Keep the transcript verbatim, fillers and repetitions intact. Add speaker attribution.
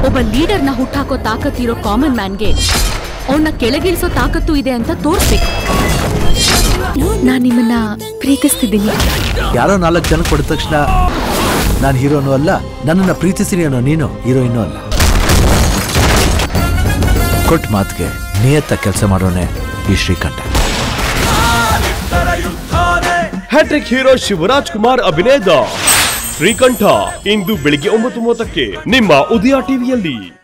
Speaker 1: ಒಬ್ಬ ಲೀಡರ್ನ ಹುಟ್ಟಾಕೋ ತಾಕತ್ತಿರೋ ಕಾಮನ್ ಮ್ಯಾನ್ಗೆ ಅವನ್ನ ಕೆಳಗಿಳಿಸೋ ತಾಕತ್ತು ಇದೆ ಅಂತ ತೋರಿಸ್ಬೇಕು. ನಾನ್ ನಿಮ್ಮನ್ನ ಪ್ರೀತಿಸ್ತಿದ್ದೀನಿ.
Speaker 2: ಯಾರೋ ನಾಲ್ಕು ಜನ ಕೊಡಿದ ತಕ್ಷಣ ನಾನು ಹೀರೋನು ಅಲ್ಲ, ನನ್ನನ್ನ ಪ್ರೀತಿಸಿರಿ ಅನ್ನೋ ನೀನು ಹೀರೋಯಿನ್ನೂ ಅಲ್ಲ. ಕೊಟ್ಟ ಮಾತಿಗೆ ನಿಯತ್ತ ಕೆಲಸ ಮಾಡೋನೆ ಈ ಶ್ರೀಕಂಠ.
Speaker 3: ಹ್ಯಾಟ್ರಿಕ್ ಹೀರೋ ಶಿವರಾಜ್ ಕುಮಾರ್ ಅಭಿನಯದ ಶ್ರೀಕಂಠ ಇಂದು ಬೆಳಿಗ್ಗೆ ಒಂಬತ್ತು ಮೂವತ್ತಕ್ಕೆ ನಿಮ್ಮ ಉದಯ ಟಿವಿಯಲ್ಲಿ.